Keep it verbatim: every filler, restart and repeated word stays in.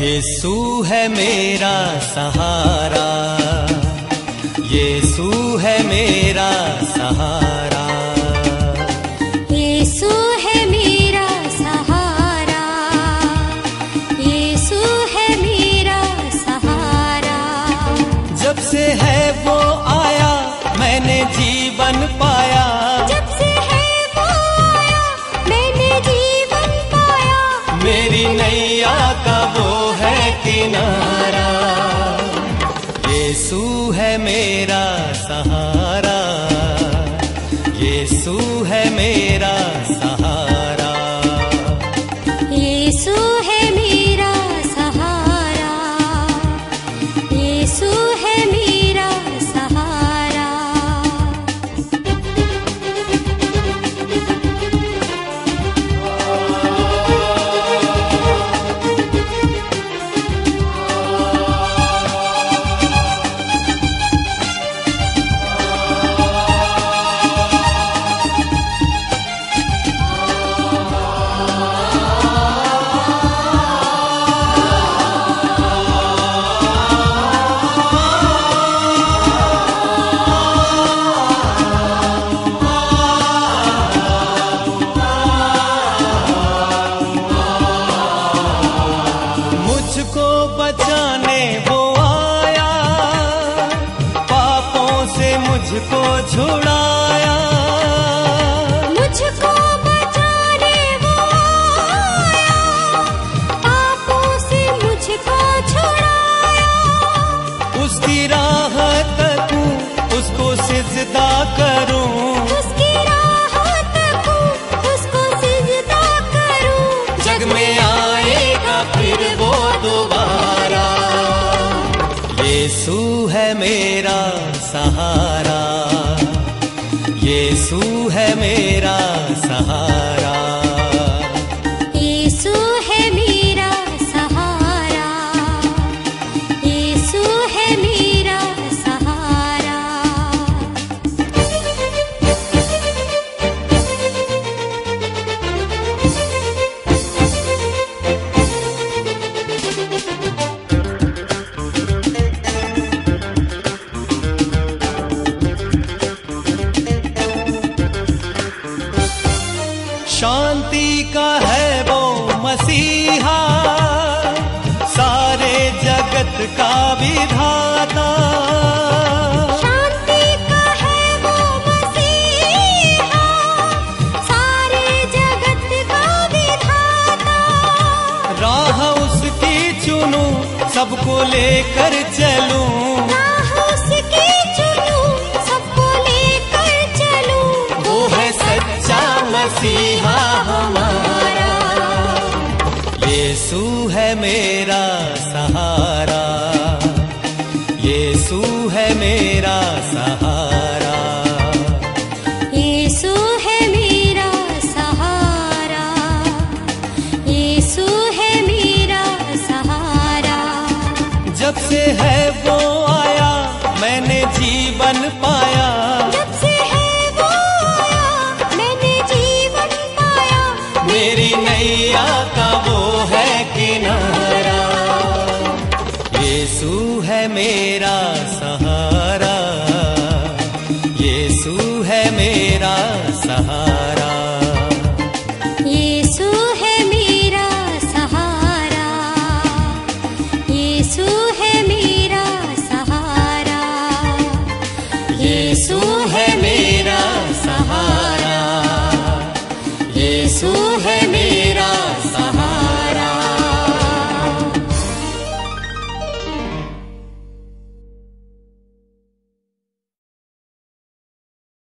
यीशु है मेरा सहारा, यीशु है मेरा सहारा, यीशु है मेरा सहारा, यीशु है मेरा सहारा। जब से है वो आया मैंने जीवन पाया, जब से है वो आया मैंने जीवन पाया। मेरी नैया का वो है किनारा। यीशु है मेरा सहारा, यीशु है मेरा सहारा, यीशु है मेरा सहारा, यीशु है मेरा सहारा। मुझको बचाने वो आया, पापों से मुझको छुड़ाया। मुझको बचाने वो आया, पापों से मुझको छुड़ाया। उसकी राह तकूं, उसको सिजदा करूं, उसकी राह तकूं, उसको सिजदा करूं। जग में आएगा फिर वो दोबारा। यीशु है मेरा सहारा, यीशु है मेरा सहारा, यीशु है मेरा सहारा, यीशु है मेरा सहारा। शांति का है वो मसीहा, सारे जगत का विधाता। शांति का है वो मसीहा, सारे जगत का विधाता। राह उसकी चुनूं, सबको लेकर चलूं, राह उसकी चुनूं, सबको लेकर चलूं। वो है सच्चा मसीहा हमारा। यीशु है मेरा सहारा, यीशु है मेरा सहारा, यीशु है मेरा सहारा, यीशु है मेरा सहारा। जब से है वो आया मैंने जीवन पाया। जब से है वो आया मैंने जीवन पाया। मेरी नैया का वो है किनारा। यीशु है मेरा सहारा, यीशु है मेरा सहारा, यीशु है मेरा सहारा, यीशु